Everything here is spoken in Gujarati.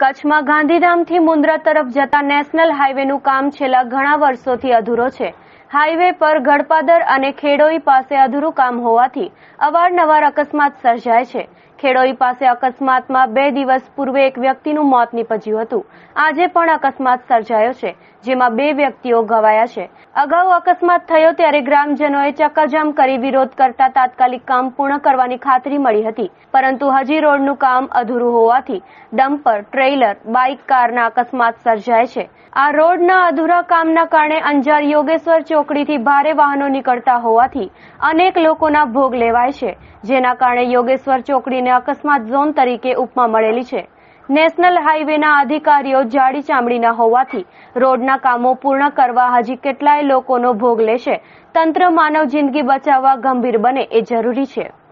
કચ્છમાં ગાંધીધામથી મુન્દ્રા તરફ જતા નેશનલ હાઈવેનું કામ છેલ્લા ઘણા વર્ષોથી અધૂરો છે. હાઈવે પર ગડપાદર અને ખેડોઈ પાસે અધૂરું કામ હોવાથી અવારનવાર અકસ્માત સર્જાય છે. ખેડોઈ પાસે અકસ્માતમાં 2 દિવસ પૂર્વે એક વ્યક્તિનું મોત નીપજ્યું હતું. આજે પણ અકસ્માત સર્જાયો છે, જેમાં 2 વ્યક્તિઓ ઘવાયા છે. અગાઉ અકસ્માત થયો ત્યારે ગ્રામજનોએ ચક્કાજામ કરી વિરોધ કરતા તાત્કાલિક કામ પૂર્ણ કરવાની ખાતરી મળી હતી, પરંતુ હજી રોડનું કામ અધૂરું હોવાથી ડમ્પર, ટ્રેલર, બાઇક, કારના અકસ્માત સર્જાય છે. આ રોડના અધૂરા કામના કારણે અંજાર યોગેશ્વર ચોકડીથી ભારે વાહનો નીકળતા હોવાથી અનેક લોકોના ભોગ લેવાય છે, જેના કારણે યોગેશ્વર ચોકડીને અકસ્માત ઝોન તરીકે ઉપમા મળેલી છે. નેશનલ હાઈવેના અધિકારીઓ જાડી ચામડીના હોવાથી રોડના કામો પૂર્ણ કરવા હજી કેટલાય લોકોનો ભોગ લેશે. તંત્ર માનવ જિંદગી બચાવવા ગંભીર બને એ જરૂરી છે.